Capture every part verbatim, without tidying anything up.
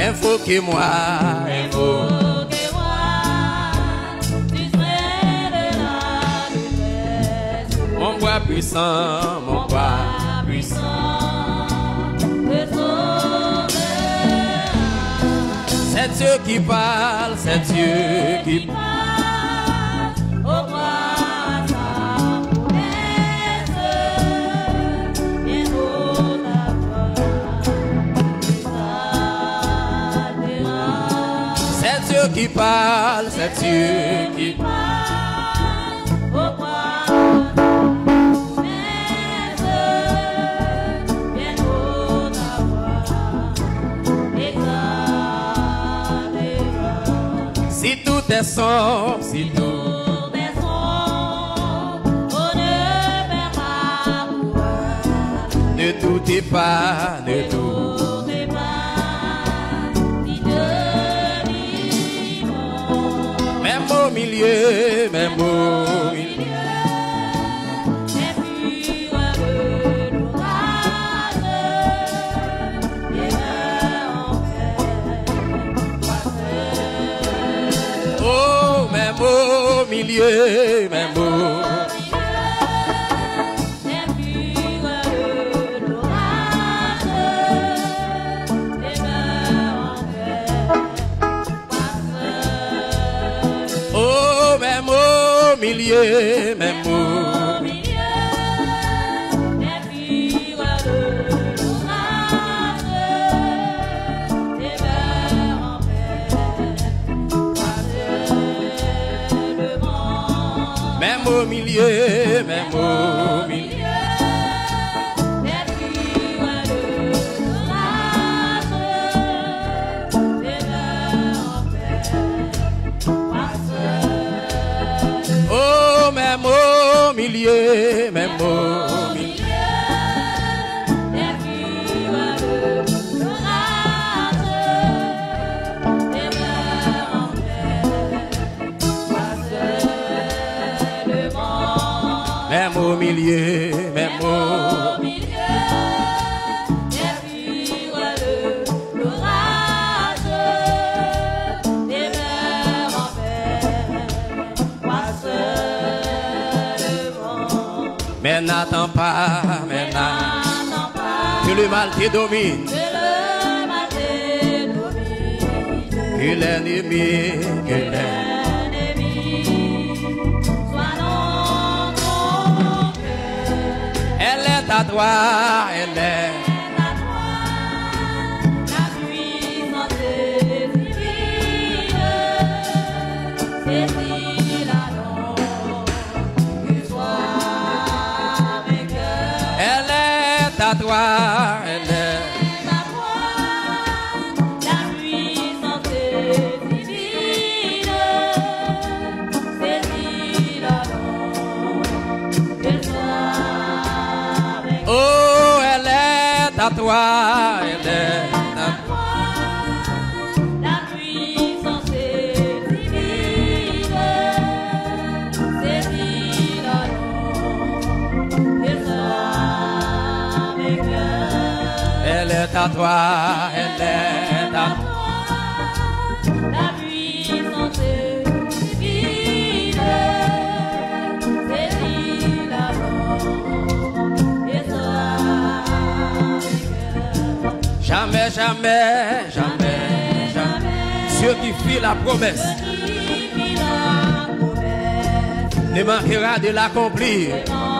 invoquez-moi, invoquez-moi, tu serais de la détresse. Mon bras puissant, mon bras puissant, te sauvera. C'est Dieu qui parle, c'est Dieu qui parle. Au roi sa promesse, bientôt ta voix. C'est Dieu qui parle, c'est Dieu qui parle. Au roi sa promesse, bientôt ta voix. Si tout est sombre, si tout est sombre, on ne perd pas courage. Ne doutez pas, ne doutez pas, ni de vivant. Même au milieu, même au milieu. Même au milieu, même au oh, même au milieu, même au Même au milieu, même au milieu. Oh, même au milieu, même au milieu. Même au milieu, même au milieu, l'orage, des mers en paix, passe le vent. Mais n'attends pas, mais n'attends pas, que le mal te domine, que le mal te domine, que l'ennemi, que l'ennemi. À toi, elle est à toi, la puissance divine, saisis la langue, que soit vainqueur. Elle est à toi, elle est à toi, la puissance divine, saisis la langue, que soit. oh, elle est à toi, elle est à toi. La puissance divine, saisis la langue, et soit vainqueur. Elle est à toi, elle est à toi. La puissance divine, saisis la langue, et soit vainqueur. Jamais, jamais, jamais, jamais. Dieu qui fit la promesse ne manquera de l'accomplir.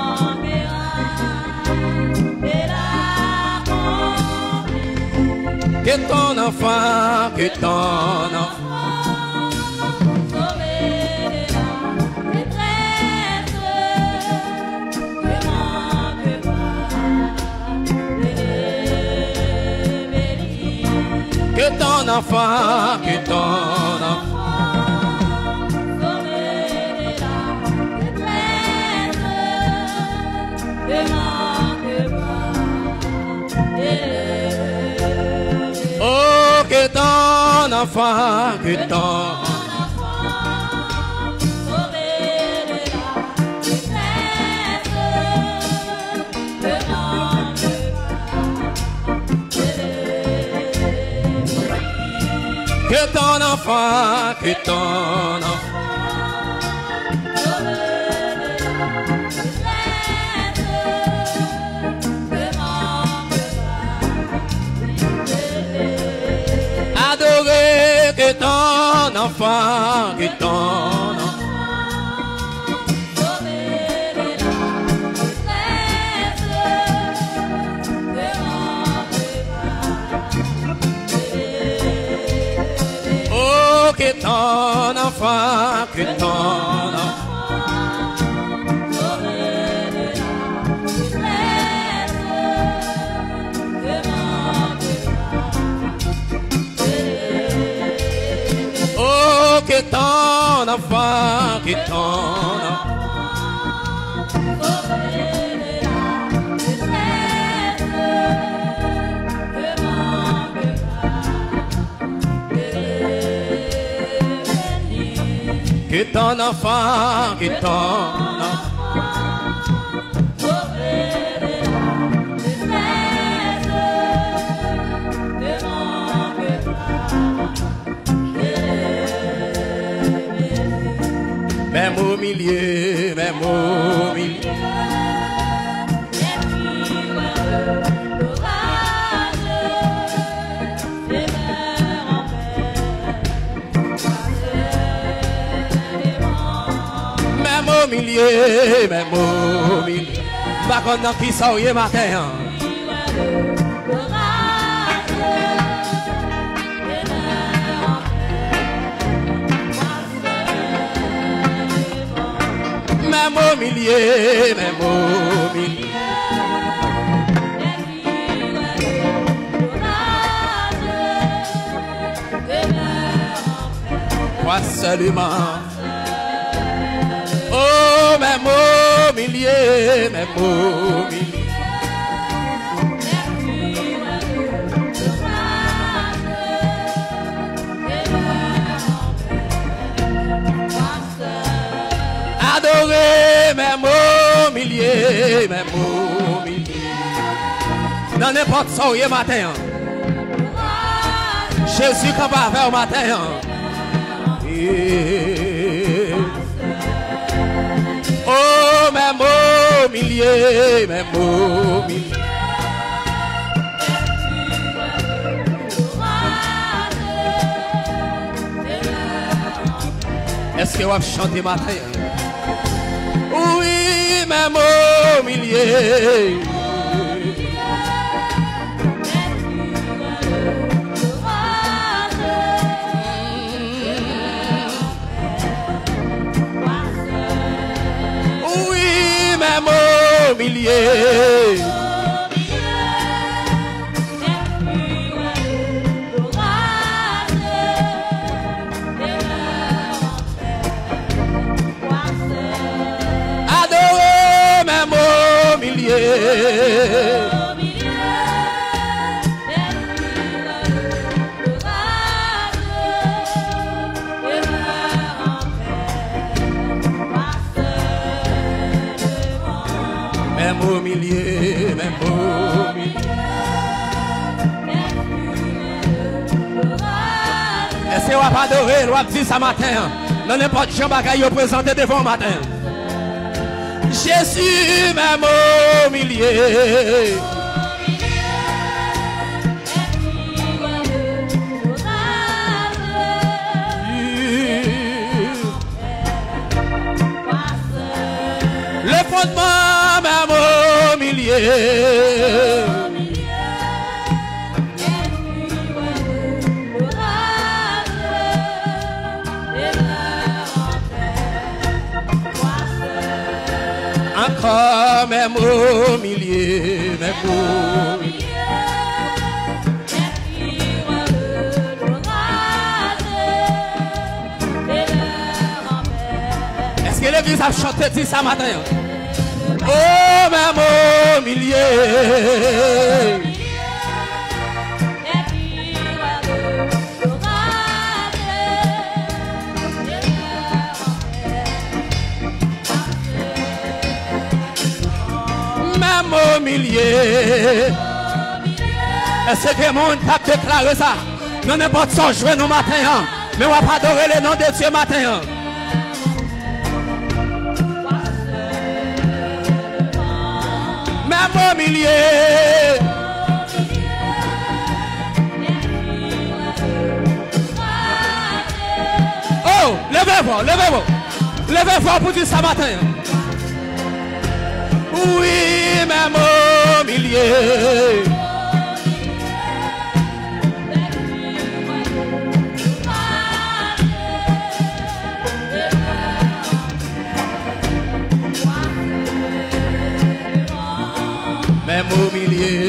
Que ton enfant, que ton enfant. Que ton enfant, que ton enfant. Oh, que ton enfant, que ton Que ton enfant, que ton enfant. Adorer que ton enfant, que ton enfant. Oh, que ton enfant, que ton enfant. Que ton enfant, que ton enfant. Que ton enfant, que ton enfant. Même au milieu, même au milieu. Même au milieu, même au milieu. Par contre, qui sort hier matin. Même au milieu, même au milieu. Moi seulement. Oh, même au milieu, même au milieu. Adorer, même au milieu, même au milieu. Dans n'importe où, il matin. Jésus quand va vers au matin. Et... oh, même au milieu, même au milieu. Est-ce que vous avez chanté matin? Oui, même au milieu. Oui, même au milieu. Même au milieu, même au milieu. Est-ce que vous avez adoré, vous avez dit ça matin? Dans n'importe quel bagaille vous présentez devant matin. Jésus, même au milieu. Le fondement, même au milieu. Encore, même au milieu, même au milieu. Est-ce que l'église a chanté ça matin? Oh, même au milieu. Même au milieu. Est-ce que le monde a déclaré ça? Dans n'importe quoi, jouer nous matin. Mais on va pas adorer le nom de Dieu matin. Même au milieu. Oh, levez-vous, levez-vous. Levez-vous pour dire ça matin. Oui, même au milieu. Même au milieu.